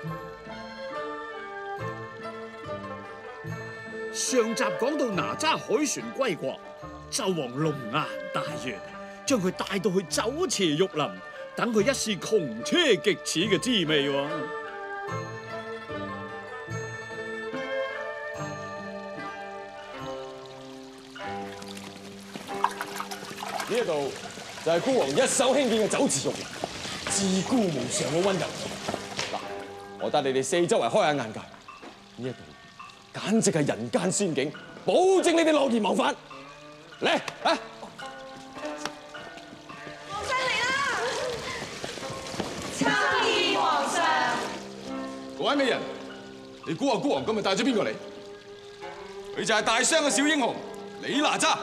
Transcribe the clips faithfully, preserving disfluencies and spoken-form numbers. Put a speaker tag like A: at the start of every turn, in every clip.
A: 上集講到哪吒凱旋歸國，紂王龍顏大悅，將佢帶到去酒池肉林，等佢一試窮車極侈嘅滋味喎。
B: 呢一度就係孤王一手興建嘅酒池肉林，至高無上嘅溫柔。嗱，我帶你哋四周圍開下眼界，呢一度簡直係人間仙境，保證你哋樂而忘返。嚟啊！
C: 皇上嚟啦！參見皇上。
B: 各位美人，你估下孤王今日帶咗邊個嚟？佢就係大商嘅小英雄李哪吒。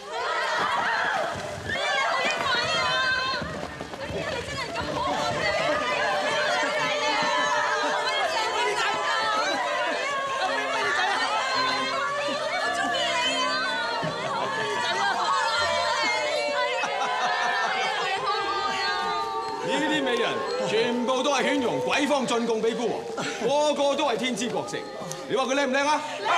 B: 全部都係犬戎鬼方進貢俾孤王，個個都係天姿國色。你話佢靚唔靚啊？靚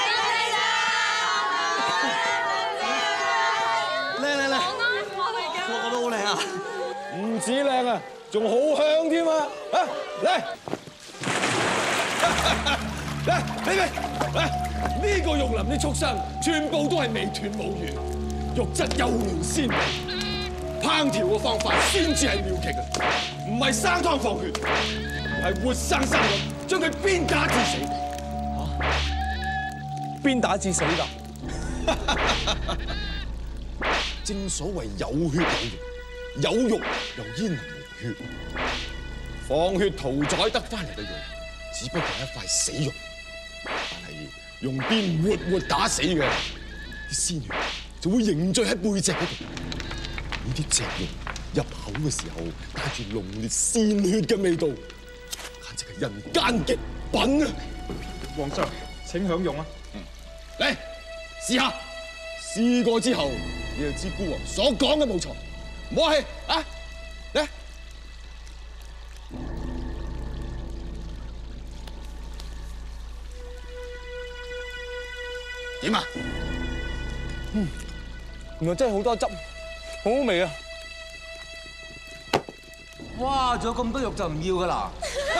B: 靚靚！靚靚靚！個個都好靚啊！唔止靚啊，仲好香添啊！啊嚟嚟嚟嚟嚟！呢個玉林啲畜生全部都係未斷母乳，肉質幼嫩鮮美，烹調嘅方法先至係妙極啊！唔係生湯放血，係活生生咁將佢鞭打致死。嚇？鞭打致死㗎？正所謂有血有肉，有肉又焉能無血？放血屠宰得翻嚟嘅肉，只不過係一塊死肉，但係用鞭活活打死嘅，啲鮮血就會凝聚喺背脊嗰度。呢啲隻肉入口嘅時候，帶住濃烈鮮血嘅味道，簡直係人間極品啊！
D: 皇上，請享用啊！
B: 嚟試下，試過之後，你就知孤王所講嘅冇錯。唔好客氣啊！嚟，點啊？嗯，原來真係好多汁，好好味啊！
E: 哇！仲有咁多肉就唔要噶啦！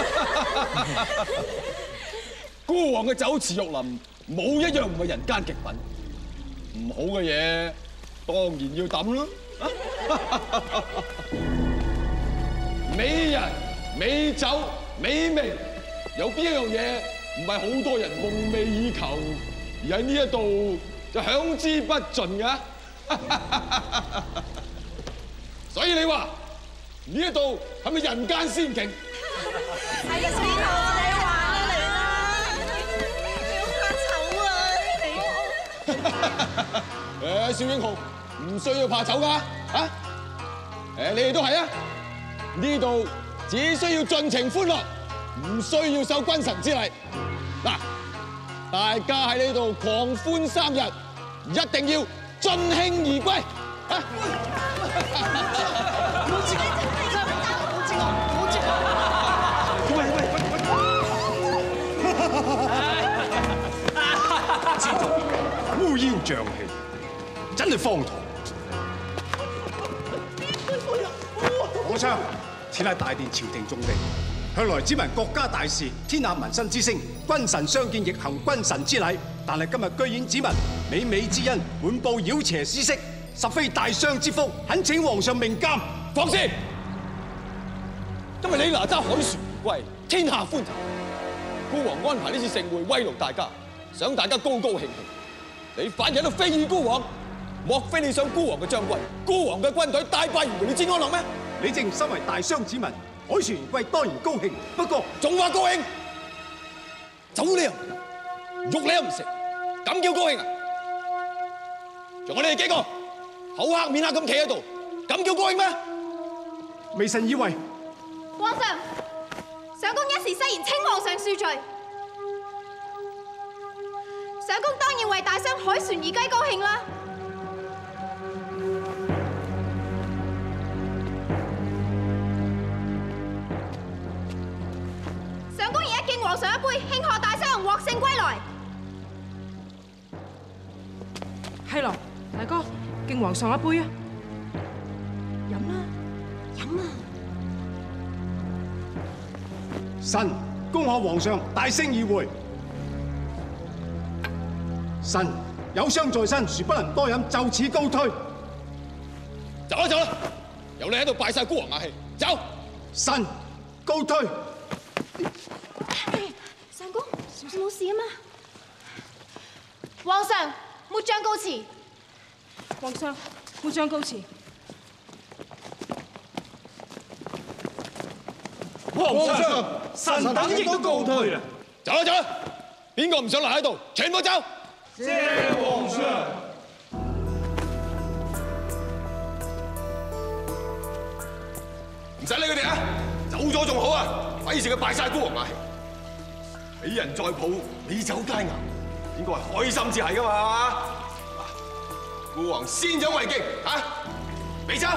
B: 孤王嘅酒池肉林冇一樣唔係人間極品，唔好嘅嘢當然要抌啦。美人、美酒、美味，有邊一樣嘢唔係好多人夢寐以求，而喺呢一度就享之不盡㗎？所以你話呢一度係咪人間仙境？
C: 係啊，你話嚟啦！你好怕醜啊！
B: 誒，小英雄唔需要怕醜㗎，啊！誒，你哋都係啊！呢度只需要盡情歡樂，唔需要受君臣之禮。嗱，大家喺呢度狂歡三日，一定要盡興而歸。啊！
D: 知道烏煙瘴氣，真係荒唐。皇上，此乃大殿朝廷重地，向來只聞國家大事，天下民生之聲，君臣相見亦行君臣之禮。但係今日居然只聞美美之恩，滿布妖邪私色，實非大商之福，懇請皇上明鑑。
B: 放肆！今日李哪吒凱旋而歸，天下歡騰。孤王安排呢次盛會慰勞大家，想大家高高興興。你反而喺度非議孤王，莫非你想孤王嘅將軍、孤王嘅軍隊大敗而回你之安樂咩？
D: 你正身為大商子民，凱旋而歸當然高興，不過
B: 仲話高興？酒你又唔飲，肉你又唔食，咁叫高興啊？仲有你哋幾個口黑面黑咁企喺度，咁叫高興咩？
D: 微臣以為
C: 皇上，上公一時失言，請皇上恕罪。上公當然為大商凱旋而歸高興啦。上公而家見皇上一杯，慶賀大西洋獲勝歸來。
F: 係咯，大哥，敬皇上一杯啊！飲啦，飲啊！
D: 臣恭賀皇上大勝而回。臣有傷在身，殊不能多飲，就此告退。
B: 走啦走啦，由你喺度拜晒孤王雅氣，走！
D: 臣告退。
C: 相公，冇事啊嘛？皇上，末將告辭。
F: 皇上，末將告辭。
D: 皇上，臣等亦都告退啦。
B: 走啦走啦，邊個唔想留喺度，全部走！
D: 謝皇上。
B: 唔使理佢哋啊，走咗仲好啊，費事佢拜晒孤王雅氣，俾人再抱美酒佳肴，應該係開心至係噶嘛。孤王先掌為敬啊，美酒。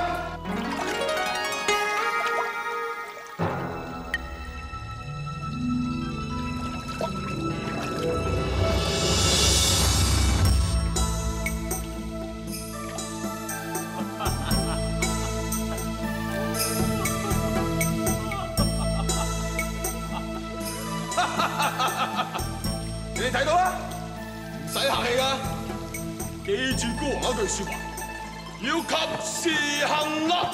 B: 你哋睇到啦，唔使客氣噶，記住孤王一句說話，要及時行樂。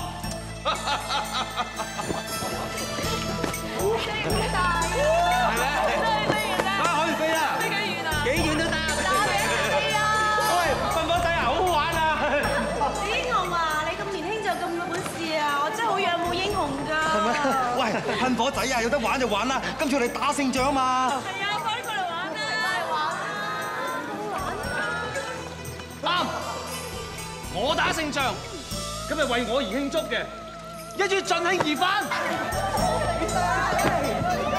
C: 好大啊！
E: 係咩？
C: 飛遠啦！
E: 啊，可以飛啦！
C: 飛幾遠啊？
E: 幾遠都得。
C: 我哋一齊飛啊！
E: 喂，笨火仔啊，好好玩啊！
C: 英雄啊，你咁年輕就咁有本事啊！我真係好仰慕英雄㗎。
E: 係咪？喂，噴火仔啊，有得玩就玩啦！今次我哋打勝仗嘛。
C: 係啊，快啲過嚟玩啊！嚟玩啊！好玩啊！
G: 啱，我打勝仗，今日為我而慶祝嘅，一於盡興而返。